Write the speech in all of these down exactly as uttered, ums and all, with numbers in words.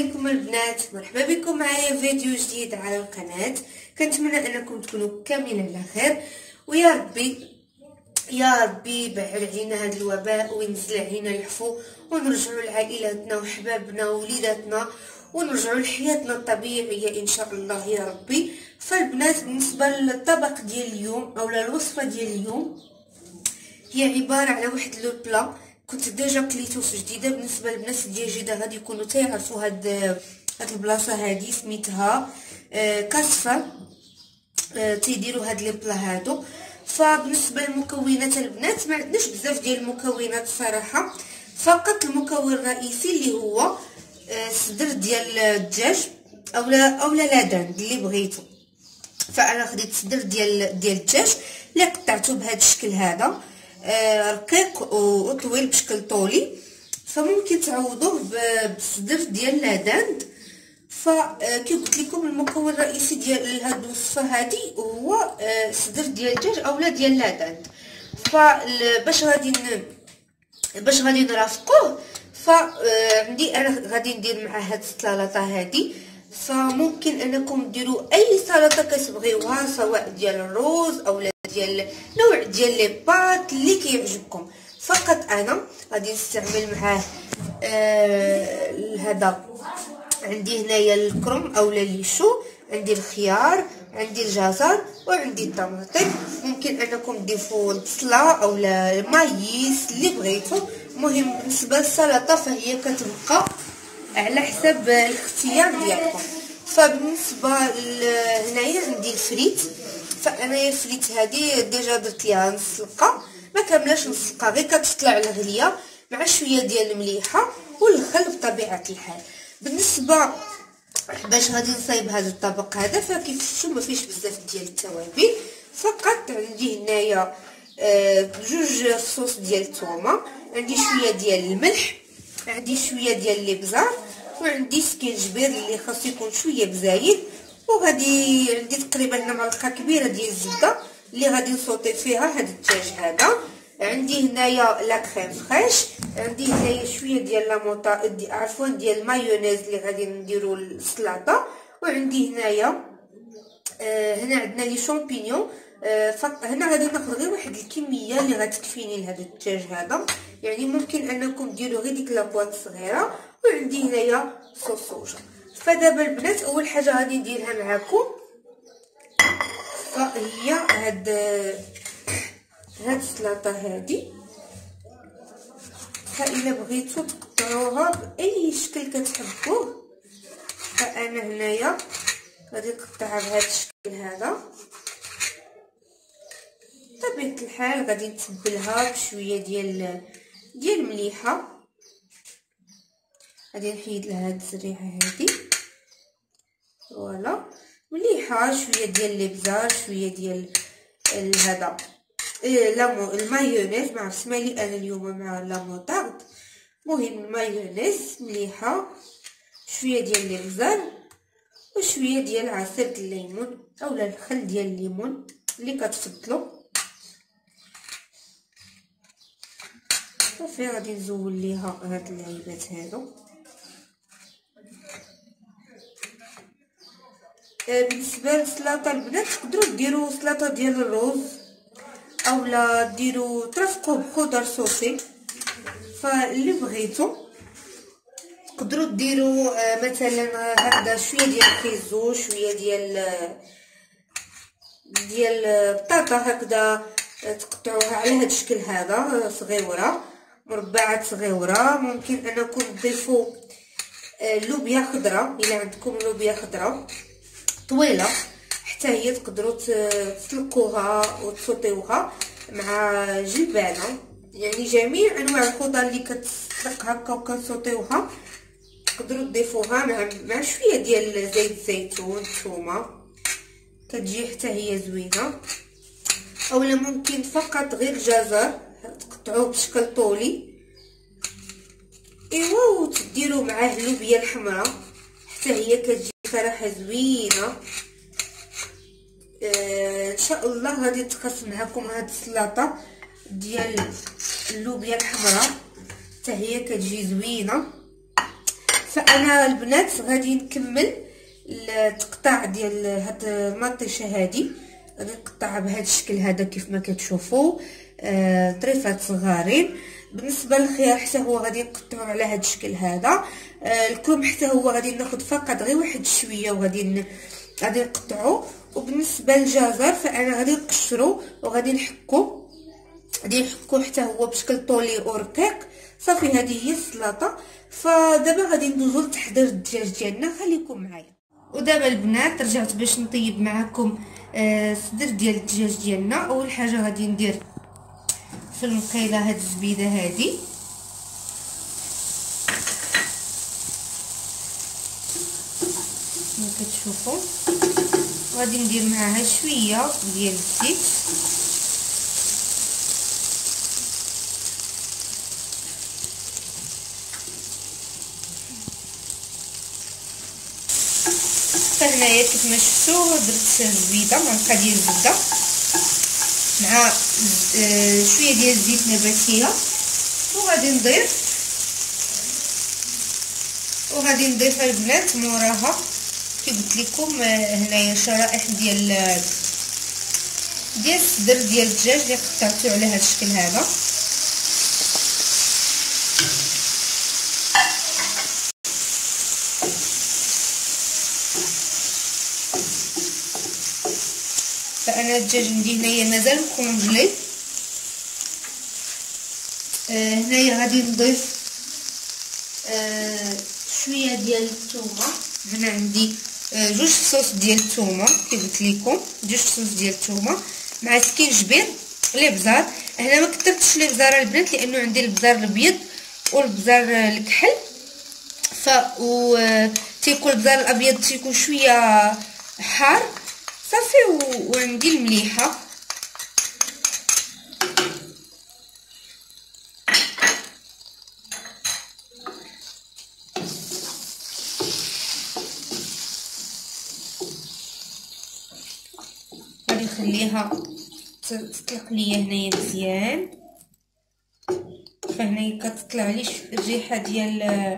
عليكم البنات، مرحبا بكم معايا فيديو جديد على القناه. كنتمنى انكم تكونوا كاملين على خير، ويا ربي يا ربي يبعد علينا هذا الوباء وينزل علينا العفو، ونرجعوا لعائلاتنا وحبابنا ووليداتنا ونرجعوا لحياتنا الطبيعيه ان شاء الله يا ربي. فالبنات بالنسبه للطبق ديال اليوم او الوصفه ديال اليوم هي عباره على واحد لو بلا كنت ديجا كليتو في جديده. بالنسبه للناس ديال جديده غادي يكونوا تيعرفوا هاد هاد البلاصه هادي سميتها آه كاسفه. آه تيديروا هاد لي بلا هادو. فبالنسبه للمكونات البنات ما عندناش بزاف ديال المكونات الصراحه، فقط المكون الرئيسي اللي هو آه صدر ديال الدجاج اولا اولا لا دند اللي بغيتو. فانا خديت صدر ديال ديال الدجاج اللي قطعته بهذا الشكل هذا آه رقيق وطويل بشكل طولي، فممكن تعوضوه بصدر ديال لاندند. فكي قلت لكم المكون الرئيسي ديال هذه الوصفه هذه هو آه صدر ديال الدجاج اولا ديال لاندند. فباش غادي باش غادي نرافقوه فعندي انا غادي ندير مع هاد السلطه هذه. فممكن انكم ديروا اي سلطه كتبغيوها، سواء ديال الروز اولا ديال نوع ديال لي بات اللي كيعجبكم. فقط انا غادي نستعمل معاه آه هذا. عندي هنايا الكرم اولا ليشو، عندي الخيار، عندي الجزر، وعندي الطماطم. ممكن انكم تضيفوا البصله اولا المايس اللي بغيتو. المهم بالنسبه للسلطه فهي كتبقى على حسب الاختيار ديالكم. فبالنسبه هنايا عندي الفريت، فانايا الفريت هذه ديجا درت ليها نص سلقه، ما كاملاش نص سلقه، غير كتطلع الغليه مع شويه ديال المليحه والخل بطبيعه الحال. بالنسبه باش غادي نصايب هذا الطبق هذا فكيف شفتوا ما فيش بزاف ديال التوابل، فقط عندي هنايا آه جوج فصوص ديال الثومه، عندي شويه ديال الملح، عندي شويه ديال الابزار، وعندي سكينجبير اللي خاصو يكون شويه بزايد، وغادي عندي تقريبا هنا معلقه كبيره ديال الزبده اللي غادي نصوطي فيها هذا الدجاج هذا. عندي هنايا لا كريم فريش، عندي هنايا شويه ديال لا موطا دي عفوا ديال المايونيز اللي غادي نديرو للسلطه، وعندي هنايا آه هنا عندنا لي شامبينيون. آه فهنا غادي ناخذ غير واحد الكميه اللي غتكفيني لهذا الدجاج هذا، يعني ممكن انكم ديروا غير ديك لابواط صغيره. وعندي هنايا صوص صوجا. فدابا البنات اول حاجه غادي نديرها معكم فهي هاد هاد السلطه هادي. فإلا بغيتو تقطعوها باي شكل كتحبوه، فانا هنايا غادي نقطعها بهذا الشكل هذا. بطبيعه الحال غادي نتبلها بشويه ديال ديال المليحه. غادي نحيد لها هاد الزريعه هادي فوالا مليحه، شويه ديال الابزار، شويه ديال هذا لا المايونيز، ما عرفت مالي انا اليوم مع لا موطارد. المهم المايونيز مليحه، شويه ديال الابزار، وشويه ديال عصير الليمون اولا الخل ديال الليمون اللي كتفضلوا. صافي غادي نزول ليها هاد اللعيبات هادو. بالنسبه للسلطه البنات تقدروا ديروا سلطه ديال الروز اولا ديروا ترافقوه بخضر صوصي، فاللي بغيتو. تقدروا ديروا مثلا هكذا شويه ديال الخيزو، شويه ديال ديال بطاطا هكذا تقطعوها على هذا الشكل هذا صغيره، مربعات صغيره. ممكن انكم تضيفوا لوبيا خضراء، الا عندكم لوبيا خضراء طويله حتى هي تقدروا تسلقوها وتصوطيوها مع جلبانه، يعني جميع انواع الخضر اللي كتسلق هكا وكنصوطيوها تقدروا تضيفوها مع مع شويه ديال زيت الزيتون الثومه، كتجي حتى هي زوينه. اولا ممكن فقط غير الجزر تقطعوه بشكل طولي ايوا وتديروا معاه اللوبيا الحمراء حتى هي كتجي صراحه زوينه. آه ان شاء الله غادي تقسم معكم هاد السلطه ديال اللوبيا الحمراء حتى هي كتجي زوينه. فانا البنات غادي نكمل التقطاع ديال هاد المطيشه هادي، غادي نقطعها بهذا الشكل هذا كيف ما كتشوفوا، آه طريفات صغارين. بالنسبه للخيار حتى هو غادي نقطعوه على هذا الشكل هذا. آه الكرنب حتى هو غادي ناخذ فقط غير واحد شويه وغادي غادي نقطعوه. وبالنسبه للجزر فانا غادي نقشرو وغادي نحكو، غادي نحكو حتى هو بشكل طولي ورقيق. صافي هذه هي السلطه. فدابا غادي ندوزو لتحضير الدجاج ديالنا، خليكم معايا. ودابا البنات رجعت باش نطيب معكم آه الصدر ديال الدجاج ديالنا. اول حاجه غادي ندير في المقيله هاد الزبيده هادي، كما كتشوفوا، غادي ندير معاها شويه ديال الزيت، هنايا كيف ما شفتوا درت الزبيده، معلقه ديال الزبده مع شويه ديال الزيت نباتيه، وغادي نضيف وغادي نضيف البنات موراها كي قلت لكم هنايا شرائح ديال ديال الصدر ديال الدجاج اللي قطعته على هذا الشكل هذا. فانا الدجاج عندي هنايا مازال مكونجلي. آه هنايا غادي نضيف آه شويه ديال الثومه. هنا عندي آه جوج فصوص ديال الثومه كي قلت لكم، جوج فصوص ديال الثومه مع سكينجبير الابزار. هنا ما كثرتش الابزار البنات لانه عندي الابزار الابيض والابزار الكحل، ف و تيكون الابزار الابيض تيكون شويه حار صافي. وعندي المليحه. غادي نخليها تطلق ليا هنايا مزيان. فهنايا كتطلع لي الريحه ديال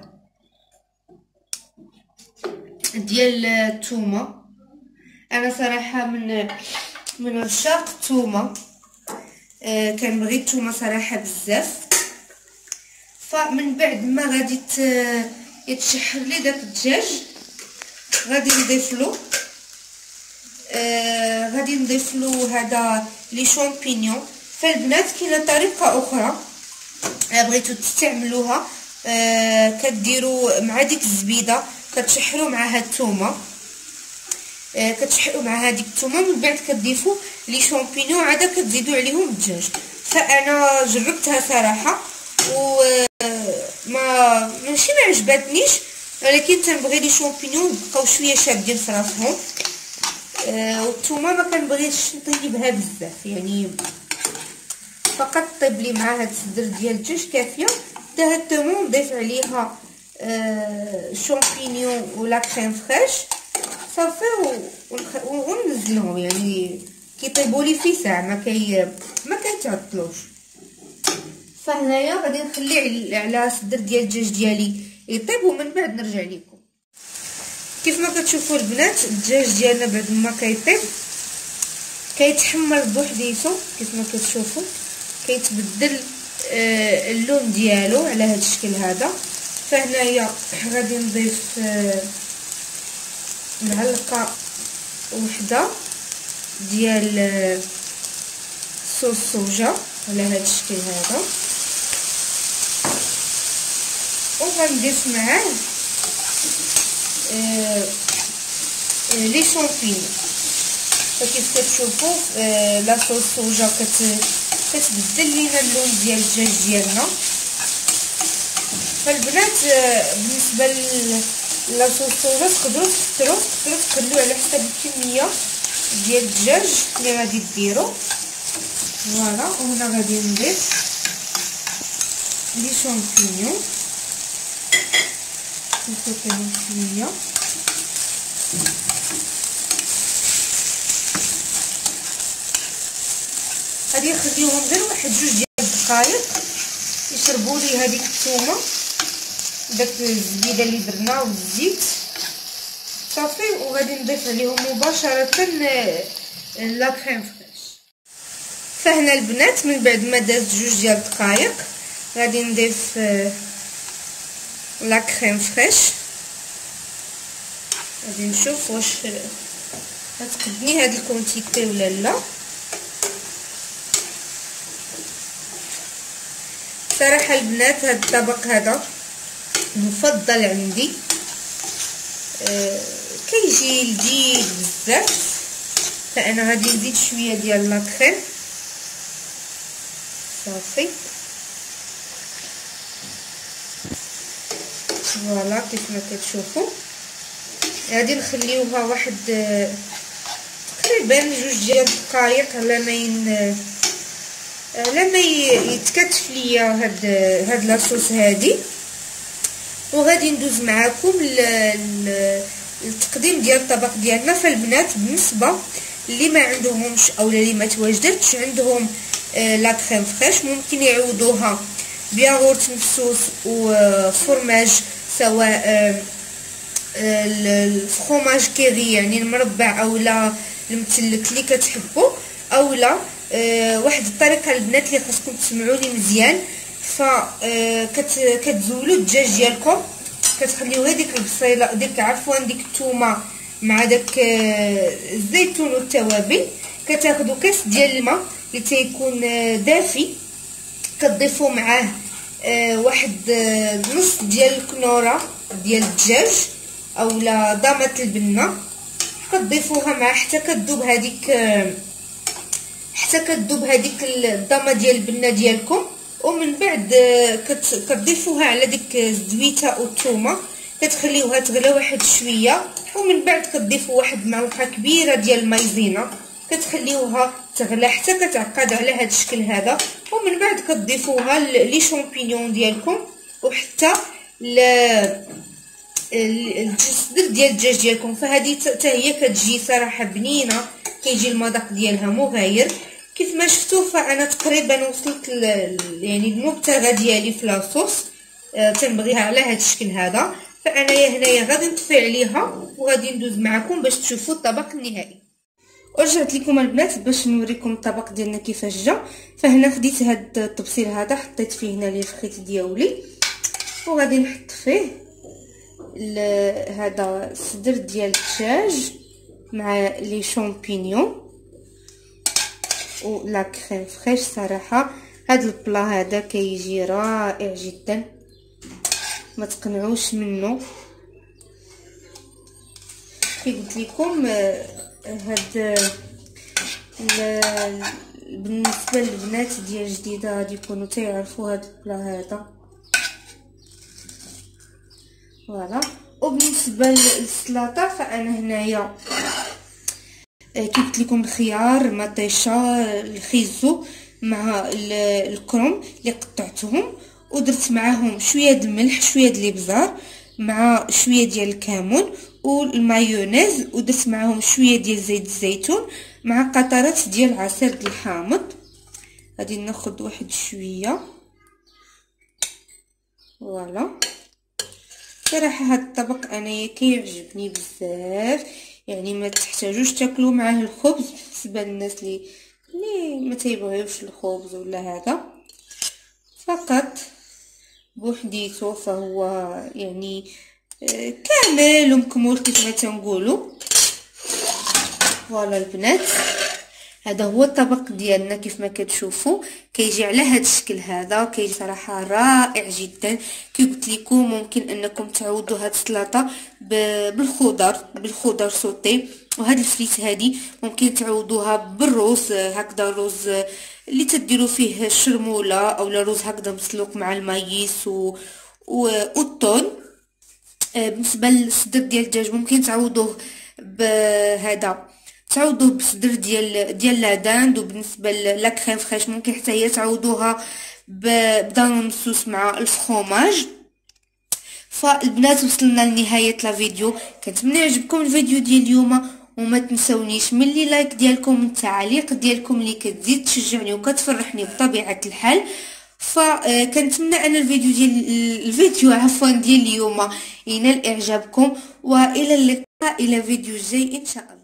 ديال الثومه. انا صراحه من من عشاق الثومه، آه كنبغي الثومه صراحه بزاف. فمن بعد ما غادي يتشحر لي داك الدجاج غادي نضيف له آه غادي نضيف له هذا لي شامبينيون. فالبنات كاينه طريقه اخرى بغيتو تستعملوها، آه كديروا مع ديك الزبيده كتشحروا مع هاد الثومه، آه كتشحروا مع هذيك الثومه، من بعد كتضيفوا لي شامبينيون عاد كتزيدوا عليهم الدجاج. فانا جربتها صراحه و ما ماشي ما عجبتنيش، ولكن تنبغي لي شامبينيون بقاو شويه شادين في راسهم. آه والثومه ما كنبغيش نطيبها بزاف، يعني فقط طيب لي مع هاد الصدر ديال الدجاج كافيه. حتى هاد الثومه نضيف عليها آه شامبينيون ولا كريم فريش صافي وننزلهم، يعني كيطيبوا لي في ساعه ما كي ما كيتعطلوش. فهنايا غادي نخلي على الصدر ديال الدجاج ديالي يطيب ومن بعد نرجع لكم. كيف ما كتشوفوا البنات الدجاج ديالنا بعد ما كيطيب كيتحمر بوحديتو، كيف ما كتشوفوا كيتبدل آه اللون ديالو على هذا الشكل هذا. فهنايا غادي نضيف آه معلقه وحده ديال آه صوص صوجا على هذا الشكل هذا، وغنضيف معاه آه آه لي شامبينيون. فكيف كتشوفوا آه لا صوص صوجا كت كتبدل لينا اللون ديال الدجاج ديالنا. فالبنات آه بالنسبه لا صوص صوجا تقدروا تكثروا تقدروا تقلوا على حسب الكميه ديال الدجاج اللي غادي ديروا. فوالا، وهنا غادي نضيف لي شامبينيون نحطهم شويه غادي نخليوهم غير واحد جوج ديال الدقائق يشربوا لي هذيك الثومه داك الزبيده اللي درنا والزيت صافي، وغادي نضيف عليهم مباشره لا كريم فريش. فهنا البنات من بعد ما دازت جوج ديال الدقائق غادي نضيف لا كريم فريش. غادي نشوف واش غتقدني هاد الكونتيتي ولا لا. صراحه البنات هاد الطبق هذا مفضل عندي، آه كيجي لذيذ بزاف. فانا غادي نزيد شويه ديال لا كريم صافي. فوالا كيف ما كتشوفوا غادي نخليوها واحد تقريبا جوج ديال الدقائق على ما ين على ما يتكتف ليا هاد هاد لاصوص هادي. وغادي ندوز معاكم التقديم ديال الطبق ديالنا. فالبنات بالنسبه اللي ما عندهمش او اللي ما تواجدتش عندهم لا كريم فريش ممكن يعوضوها بياغورت مفسوس وفرماج، سواء الفرماج كيري يعني المربع او لا المتلك اللي كتحبوا، او لا واحد الطريقه البنات اللي خاصكم تسمعوني مزيان. ف كتزولوا الدجاج ديالكم، كتخليو هذيك البصيله ديك عفوا ديك الثومه مع داك الزيتون والتوابل، كتاخذوا كاس ديال الماء اللي تيكون دافي، كتضيفوا معاه واحد نص ديال الكنوره ديال الدجاج اولا ضامه البنه، كتضيفوها معاه حتى كتذوب هذيك حتى كتذوب هذيك الضامه ديال البنه ديالكم. ومن بعد كتضيفوها على ديك الزويته والثومه، كتخليوها تغلى واحد شويه، ومن بعد كتضيفوا واحد معلقه كبيره ديال المايزينا، كتخليوها تغلى حتى كتعقد على هذا الشكل هذا. ومن بعد كتضيفوها لي شامبينيون ديالكم وحتى الصدر ديال الدجاج ديالكم. فهذه حتى هي كتجي صراحه بنينه، كيجي المذاق ديالها مغاير. كيف ما شفتوا فانا تقريبا وصلت يعني المبتغى ديالي في لاصوص، آه تنبغيها على هذا الشكل هذا. فانا هنايا غادي نطفي عليها وغادي ندوز معكم باش تشوفوا الطبق النهائي. ورجعت لكم البنات باش نوريكم الطبق ديالنا كيفاش جا. فهنا خديت هاد الطبسيل هذا حطيت فيه هنا لي الفخيت ديالي، وغادي نحط فيه هذا الصدر ديال الدجاج مع لي شامبينيون و لا كريم فريش. صراحه هاد البلا هذا كيجي رائع جدا، ما تقنعوش منه. كي قلت لكم هاد بالنسبه للبنات ديال جديده غادي يكونوا تيعرفوا هاد البلا هذا. فوالا. وبالنسبه للسلطه فانا هنايا كي قلت لكم الخيار مطيشه الخيزو مع الكروم اللي قطعتهم، ودرت معاهم شويه د الملح شويه د الابزار مع شويه ديال الكمون والمايونيز، ودرت معاهم شويه ديال زيت الزيتون مع قطرات ديال عصير د الحامض. غادي ناخذ واحد شويه. فوالا. صراحه هاد الطبق انايا كيعجبني بزاف، يعني ما تحتاجوش تاكلوا معاه الخبز بالنسبه للناس اللي اللي ما تيبغيوش الخبز ولا هذا، فقط بوحديته فهو يعني كامل ومكمول كيف ما تنقولوا. فوالا البنات هذا هو الطبق ديالنا كيف ما كتشوفوا، كيجي على هذا الشكل هذا، كيجي صراحه رائع جدا. كي قلت لكم ممكن انكم تعوضوا هذه السلطه بالخضر بالخضر سوتي، وهذه الفريت هذه ممكن تعوضوها بالرز هكذا، الرز اللي تديروا فيه الشرموله او رز هكذا مسلوق مع المايس و والطون. بالنسبه للصدر ديال الدجاج ممكن تعوضوه بهذا تعوضوه بصدر ديال ديال لاداند. وبالنسبه لا كريم فريش ممكن حتى هي تعوضوها بدانون مسوس مع الفرomage. فالبنات وصلنا لنهايه لا فيديو، كنتمنى يعجبكم الفيديو ديال اليوم، وما تنسونيش من لي لايك ديالكم، من التعاليق ديالكم اللي كتزيد تشجعني وكتفرحني بطبيعه الحال. فكنتمنى ان الفيديو ديال الفيديو عفوا ديال اليوم ينال اعجابكم، والى اللقاء الى فيديو جاي ان شاء الله.